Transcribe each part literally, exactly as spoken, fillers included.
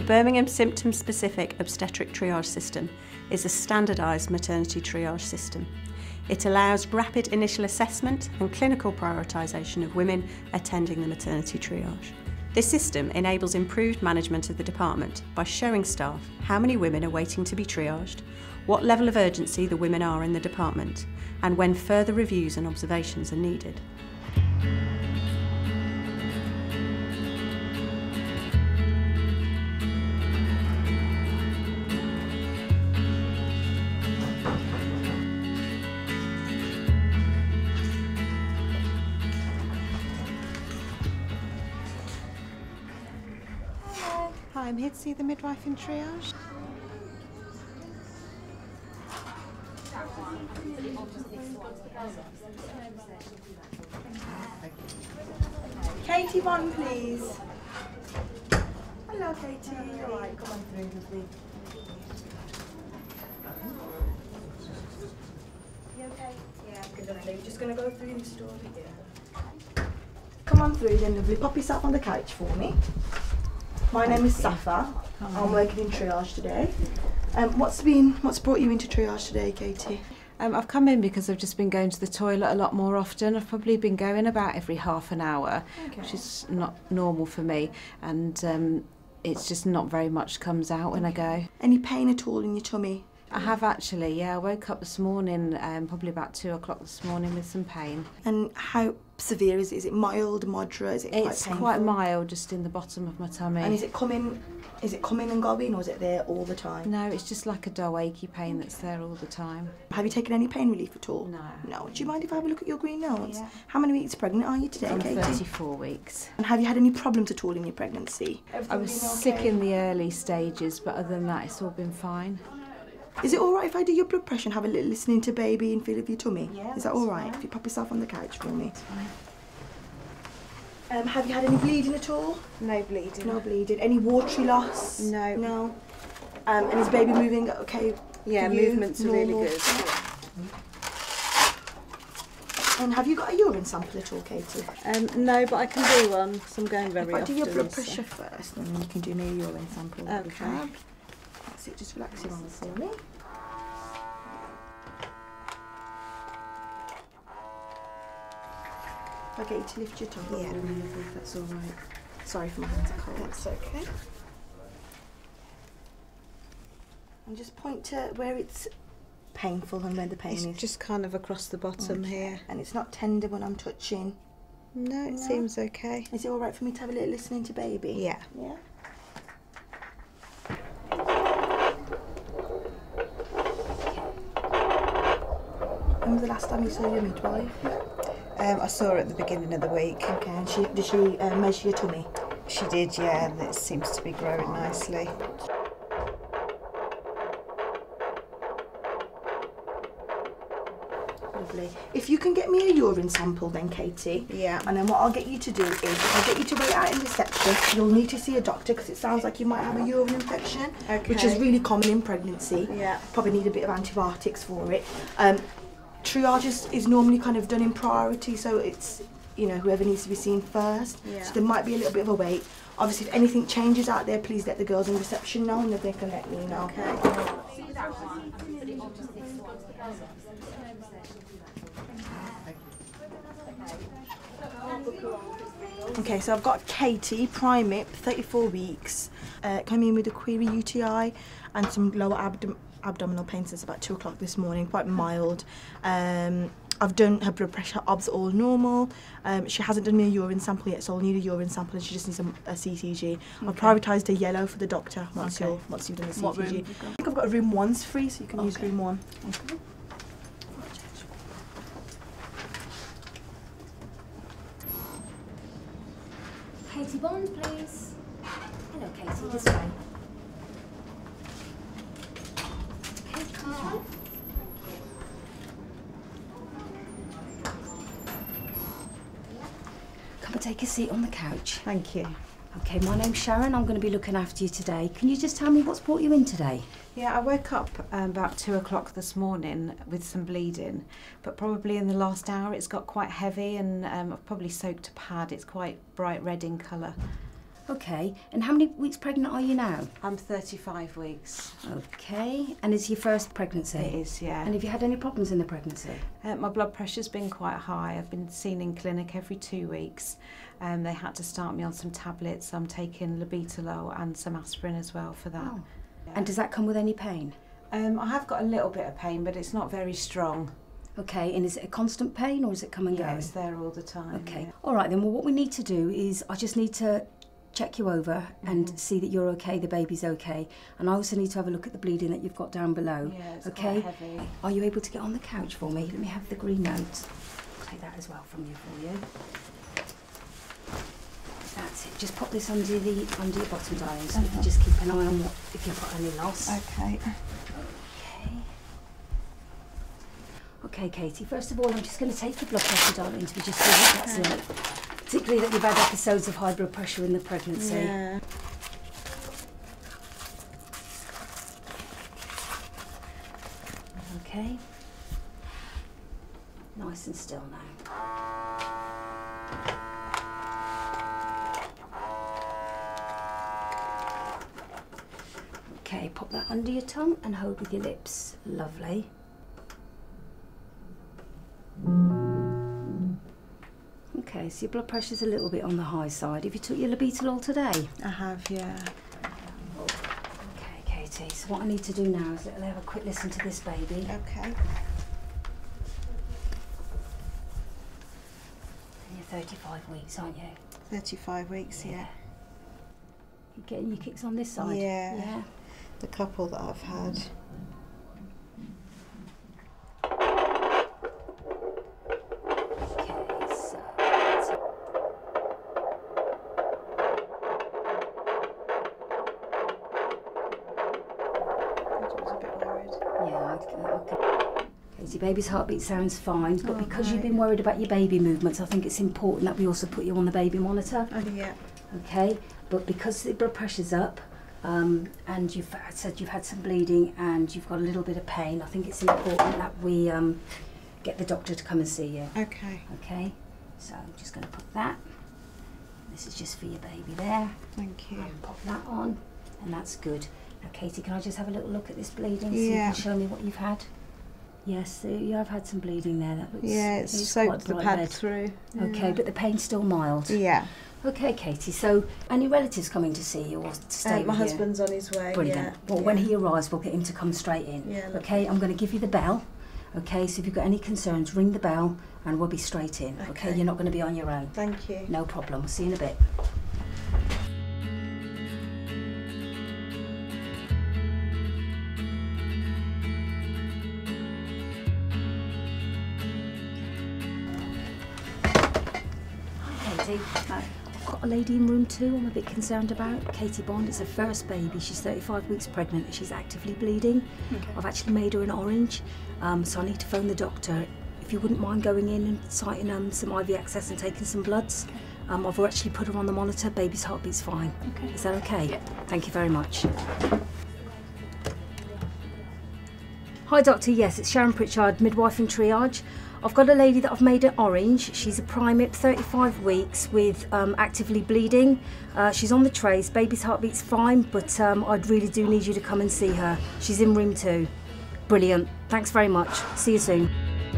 Birmingham Symptom-Specific Obstetric Triage System is a standardised maternity triage system. It allows rapid initial assessment and clinical prioritisation of women attending the maternity triage. This system enables improved management of the department by showing staff how many women are waiting to be triaged, what level of urgency the women are in the department, and when further reviews and observations are needed. Hi, I'm here to see the midwife in triage. Katie Bond, please. Hello, Katie. All right, come on through with me. You okay? Yeah, good. Lovely. We're just going to go through the story here. Come on through then, lovely. Pop yourself on the couch for me. My name is Safa. I'm working in triage today. Um, what's been, what's brought you into triage today, Katie? Um, I've come in because I've just been going to the toilet a lot more often. I've probably been going about every half an hour, okay. Which is not normal for me, and um, it's just not very much comes out when I go. Any pain at all in your tummy? I have actually, yeah. I woke up this morning, um, probably about two o'clock this morning, with some pain. And how severe is it? Is it mild, moderate? Is it quite It's painful? quite mild, just in the bottom of my tummy. And is it coming? Is it coming and going, or is it there all the time? No, it's just like a dull, achy pain that's there all the time. Have you taken any pain relief at all? No. No. Do you mind if I have a look at your green notes? Yeah. How many weeks pregnant are you today, I'm Katie? thirty-four weeks. And have you had any problems at all in your pregnancy? I was sick in the early stages, but other than that, it's all been fine. Is it all right if I do your blood pressure and have a little listening to baby and feel of your tummy? Yeah. Is that all right? Fine. If you pop yourself on the couch for me. Um, have you had any bleeding at all? No bleeding. No bleeding. Any watery loss? No. No. Um, and is baby moving okay? Yeah, for you? movements are Normal? really good. And have you got a urine sample at all, Katie? Um, no, but I can do one because I'm going very If I often. do your blood so. pressure first, then you can do me a urine sample. Okay. That's it, just relax your arms for me. If I get you to lift your tongue, Yeah. if that's all right. Sorry for my hands are cold. That's okay. And just point to where it's painful and where the pain It's is. just kind of across the bottom Okay. here. And it's not tender when I'm touching. No, it No. seems okay. Is it all right for me to have a little listening to baby? Yeah. Yeah. When was the last time you saw your midwife? Um, I saw her at the beginning of the week. Okay, and she, did she uh, measure your tummy? She did, yeah, and it seems to be growing nicely. Lovely. If you can get me a urine sample then, Katie. Yeah. And then what I'll get you to do is, if I get you to wait out in reception, you'll need to see a doctor because it sounds like you might have a urine infection, Okay. which is really common in pregnancy. Yeah. Probably need a bit of antibiotics for it. Um, triage is, is normally kind of done in priority, so it's, you know, whoever needs to be seen first. Yeah. So there might be a little bit of a wait. Obviously, if anything changes out there, please let the girls in reception know and then they can let me know. Okay. Okay, so I've got Katie, Primip, thirty-four weeks, uh, coming in with a query U T I and some lower abdom abdominal pain since about two o'clock this morning, quite mild. Um, I've done her blood pressure, obs all normal. Um, she hasn't done me a urine sample yet, so I'll need a urine sample and she just needs a, a C T G. Okay. I've prioritised a yellow for the doctor once, Okay. you're, once you've done the C T G. What room have you got? I think I've got a room one's free, so you can okay. use room one. Okay. Katie Bond, please. Hello, Katie, this way. Okay, come on. Come and take a seat on the couch. Thank you. Okay, my name's Sharon. I'm going to be looking after you today. Can you just tell me what's brought you in today? Yeah, I woke up um, about two o'clock this morning with some bleeding, but probably in the last hour it's got quite heavy and um, I've probably soaked a pad. It's quite bright red in colour. Okay, and how many weeks pregnant are you now? I'm thirty-five weeks. Okay, and is your first pregnancy? It is, yeah. And have you had any problems in the pregnancy? Uh, my blood pressure's been quite high. I've been seen in clinic every two weeks. Um, they had to start me on some tablets. I'm taking Labetalol and some aspirin as well for that. Oh. Yeah. And does that come with any pain? Um, I have got a little bit of pain, but it's not very strong. Okay, and is it a constant pain or is it come and Yeah, go? it's there all the time. Okay, yeah. all right then, well what we need to do is I just need to check you over and Mhm. see that you're okay, the baby's okay, and I also need to have a look at the bleeding that you've got down below. Yeah, it's okay? quite heavy. Are you able to get on the couch for me? Let me have the green notes. I'll take that as well from you for you. That's it. Just pop this under the under your bottom, darling, so we can just keep an eye on what if you've got any loss. Okay. Okay. Okay, Katie, first of all, I'm just going to take your blood pressure, darling, to just see what that's Okay. like. Particularly that you've had episodes of high blood pressure in the pregnancy. Yeah. Okay. Nice and still now. Okay, pop that under your tongue and hold with your lips. Lovely. Okay, so your blood pressure's a little bit on the high side. Have you took your Labetalol today? I have, yeah. Okay, Katie, so what I need to do now is let- have a quick listen to this baby. Okay. You're thirty-five weeks, aren't you? thirty-five weeks, yeah. You're getting your kicks on this side? Yeah. Yeah. The couple that I've had. Okay, so... I was a bit worried. Yeah, okay. okay. Katie, baby's heartbeat sounds fine, but Oh, because you've right. been worried about your baby movements, I think it's important that we also put you on the baby monitor. Oh, yeah. Okay, but because the blood pressure's up, um, and you've said you've had some bleeding and you've got a little bit of pain, I think it's important that we um, get the doctor to come and see you. Okay. Okay, so I'm just going to put that. This is just for your baby there. Thank you. And pop that on, and that's good. Now, Katie, can I just have a little look at this bleeding? So you Yeah. can show me what you've had. Yes, so you have had some bleeding there. That looks, Yeah, it's it's soaked quite the bright pad red. through. Okay, but the pain's still mild. Yeah. Okay, Katie, so any relatives coming to see you or to stay Uh, with my you? husband's on his way. Brilliant. Yeah. Well, yeah. when he arrives, we'll get him to come straight in. Yeah, lovely. Okay, I'm going to give you the bell. Okay, so if you've got any concerns, ring the bell and we'll be straight in. Okay, Okay. you're not going to be on your own. Thank you. No problem. We'll see you in a bit. Hi, Katie. Hi. I've got a lady in room two I'm a bit concerned about. Katie Bond. It's her first baby. She's thirty-five weeks pregnant and she's actively bleeding. Okay. I've actually made her an orange, um, so I need to phone the doctor. If you wouldn't mind going in and citing um, some I V access and taking some bloods. Okay. Um, I've actually put her on the monitor. Baby's heartbeat's fine. Okay. Is that okay? Yeah. Thank you very much. Hi doctor, yes, it's Sharon Pritchard, midwife and triage. I've got a lady that I've made an orange. She's a primip, thirty-five weeks with um, actively bleeding. Uh, she's on the trace, baby's heartbeat's fine, but um, I really do need you to come and see her. She's in room two. Brilliant, thanks very much. See you soon.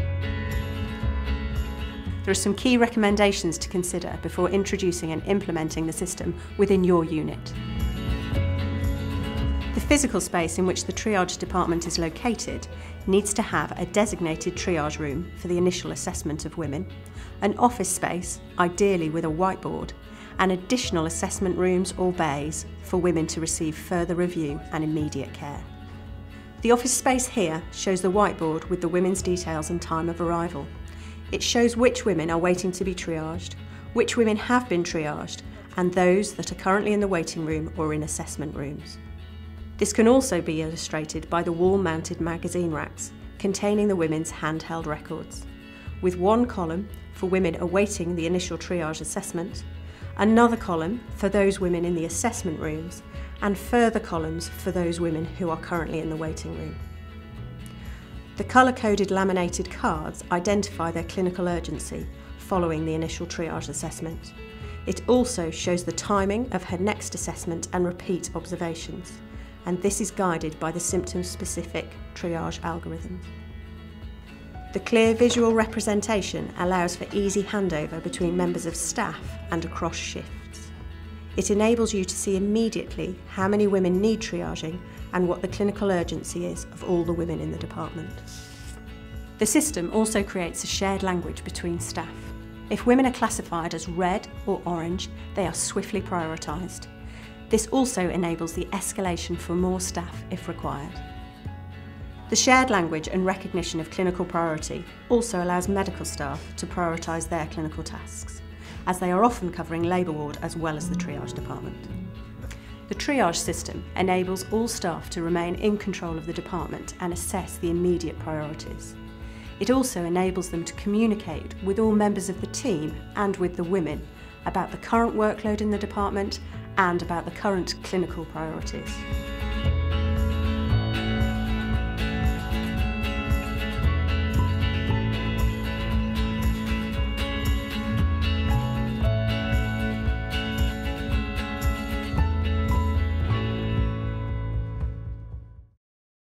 There are some key recommendations to consider before introducing and implementing the system within your unit. The physical space in which the triage department is located needs to have a designated triage room for the initial assessment of women, an office space, ideally with a whiteboard, and additional assessment rooms or bays for women to receive further review and immediate care. The office space here shows the whiteboard with the women's details and time of arrival. It shows which women are waiting to be triaged, which women have been triaged, and those that are currently in the waiting room or in assessment rooms. This can also be illustrated by the wall-mounted magazine racks containing the women's handheld records, with one column for women awaiting the initial triage assessment, another column for those women in the assessment rooms, and further columns for those women who are currently in the waiting room. The colour-coded laminated cards identify their clinical urgency following the initial triage assessment. It also shows the timing of her next assessment and repeat observations, and this is guided by the symptom-specific triage algorithm. The clear visual representation allows for easy handover between members of staff and across shifts. It enables you to see immediately how many women need triaging and what the clinical urgency is of all the women in the department. The system also creates a shared language between staff. If women are classified as red or orange, they are swiftly prioritised. This also enables the escalation for more staff if required. The shared language and recognition of clinical priority also allows medical staff to prioritise their clinical tasks, as they are often covering labour ward as well as the triage department. The triage system enables all staff to remain in control of the department and assess the immediate priorities. It also enables them to communicate with all members of the team and with the women about the current workload in the department and about the current clinical priorities.